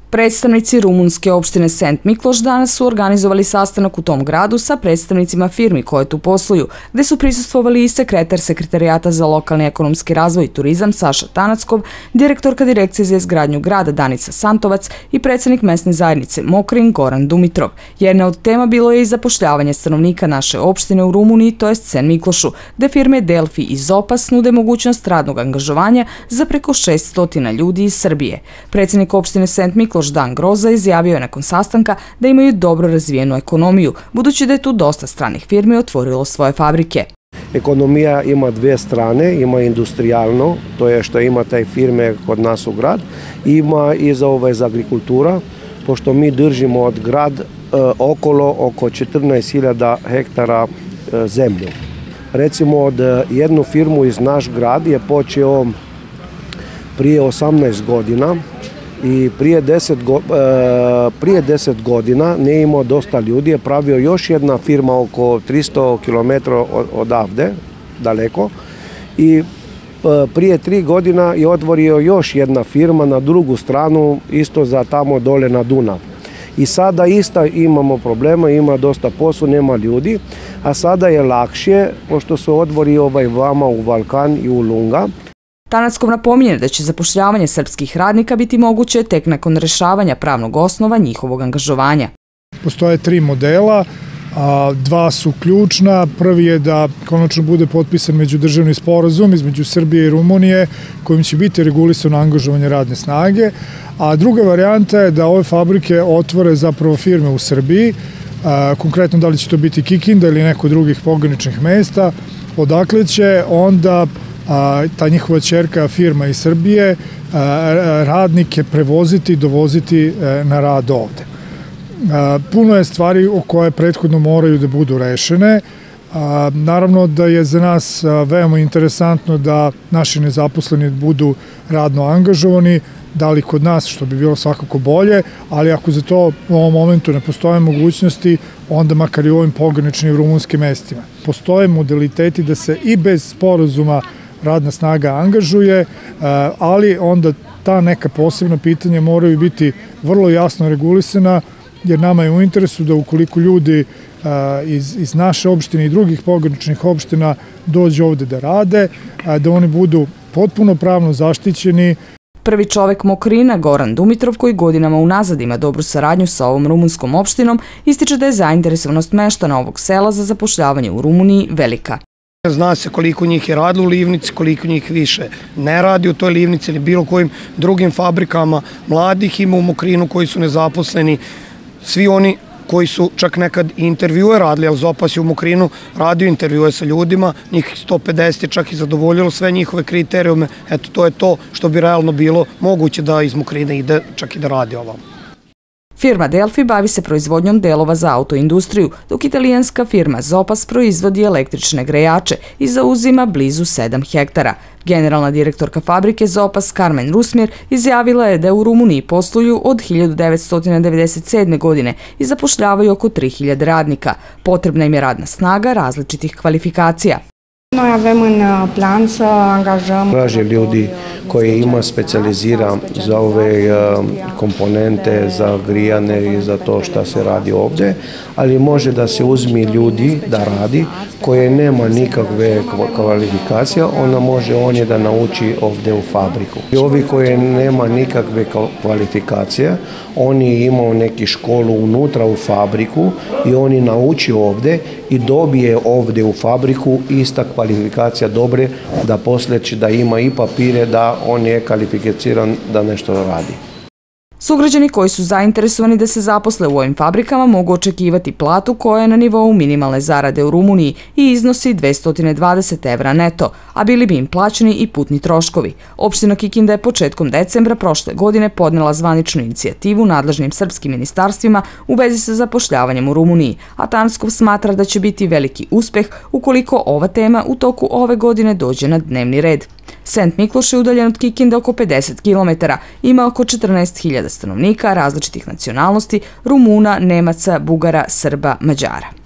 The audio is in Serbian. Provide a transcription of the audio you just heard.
Predstavnici rumunske opštine Sent Mikloš danas su organizovali sastanak u tom gradu sa predstavnicima firmi koje tu posluju, gde su prisustvovali i sekretar Sekretarijata za lokalni ekonomski razvoj i turizam Saša Tanackov, direktorka Direkcije za izgradnju grada Danica Santovac i predsednik mesne zajednice Mokrin Goran Dumitrov. Jedna od tema bilo je i zapošljavanje stanovnika naše opštine u Rumuniji, to jest Sent Miklošu, gde firme Delfi i Zopas nude mogućnost radnog angažovanja za preko 600 ljudi iz Srbije. Predsednik opštine Sent Mikloš Dan Groza izjavio je nakon sastanka da imaju dobro razvijenu ekonomiju, budući da je tu dosta stranih firmi otvorilo svoje fabrike. Ekonomija ima dve strane, ima industrijalno, to je što ima taj firme kod nas u grad, ima i za agrikultura, pošto mi držimo od grad okolo oko 14.000 hektara zemlju. Recimo od jednu firmu iz naš grad je počeo prije 18 godina, i prije 10 godina ne imao dosta ljudi, je pravio još jedna firma oko 300 km odavde, daleko, i prije 3 godina je otvorio još jedna firma na drugu stranu, isto za tamo dole na Dunav. I sada isto imamo problema, ima dosta posla, nema ljudi, a sada je lakše, pošto se otvori vama u Balkan i u Lunga. Tanackov napominje da će zapošljavanje srpskih radnika biti moguće tek nakon rešavanja pravnog osnova njihovog angažovanja. Postoje 3 modela, 2 su ključna. Prvi je da konačno bude potpisan međudržavni sporazum između Srbije i Rumunije kojim će biti regulisano angažovanje radne snage, a druga varijanta je da ove fabrike otvore zapravo firme u Srbiji, konkretno da li će to biti Kikinda ili neko drugih pograničnih mesta, odakle će onda ta njihova ćerka firma iz Srbije radnike prevoziti i dovoziti na rad ovde. Puno je stvari o koje prethodno moraju da budu rešene. Naravno da je za nas veoma interesantno da naši nezaposleni budu radno angažovani, da li kod nas, što bi bilo svakako bolje, ali ako za to u ovom momentu ne postoje mogućnosti, onda makar i u ovim pograničnim rumunskim mestima. Postoje modaliteti da se i bez sporazuma radna snaga angažuje, ali onda ta neka posebna pitanja moraju biti vrlo jasno regulisana, jer nama je u interesu da ukoliko ljudi iz naše opštine i drugih pograničnih opština dođu ovde da rade, da oni budu potpuno pravno zaštićeni. Prvi čovek Mokrina, Goran Dumitrov, koji godinama unazad ima dobru saradnju sa ovom rumunskom opštinom, ističe da je zainteresovanost meštana ovog sela za zapošljavanje u Rumuniji velika. Zna se koliko njih je radilo u Livnici, koliko njih više ne radi u toj Livnici ili bilo kojim drugim fabrikama. Mladih ima u Mokrinu koji su nezaposleni, svi oni koji su čak nekad i intervjue radili, ali Zopas je u Mokrinu radio intervjue sa ljudima, njih 150 je čak i zadovoljilo sve njihove kriterijume. Eto, to je to što bi realno bilo moguće da iz Mokrina ide čak i da radi ovamo. Firma Delfi bavi se proizvodnjom delova za autoindustriju, dok italijanska firma Zopas proizvodi električne grejače i zauzima blizu 7 hektara. Generalna direktorka fabrike Zopas Carmen Rusmir izjavila je da u Rumuniji posluju od 1997. godine i zapošljavaju oko 3000 radnika. Potrebna im je radna snaga različitih kvalifikacija. Noi avem în plan să angajăm... Traže ljudi koji ima specijaliziran za ove komponente, za grijane i za to šta se radi ovde, ali može da se uzmi ljudi da radi koje nema nikakve kvalifikacije, ona može on da nauči ovde u fabriku. I ovi koje nema nikakve kvalifikacije, oni imaju neki školu unutra u fabriku i oni nauči ovde i dobije ovde u fabriku ista kvalifikacija dobre, da posle će da ima i papire da on je kvalificiran da nešto radi. Sugrađani koji su zainteresovani da se zaposle u ovim fabrikama mogu očekivati platu koja je na nivou minimalne zarade u Rumuniji i iznosi 220 evra neto, a bili bi im plaćeni i putni troškovi. Opština Kikinda je početkom decembra prošle godine podnela zvaničnu inicijativu nadležnim srpskim ministarstvima u vezi sa zapošljavanjem u Rumuniji, a Tanackov smatra da će biti veliki uspeh ukoliko ova tema u toku ove godine dođe na dnevni red. Sent Mikloš je udaljen od Kikinde oko 50 km, ima oko 14.000 stanovnika različitih nacionalnosti, Rumuna, Nemaca, Bugara, Srba, Mađara.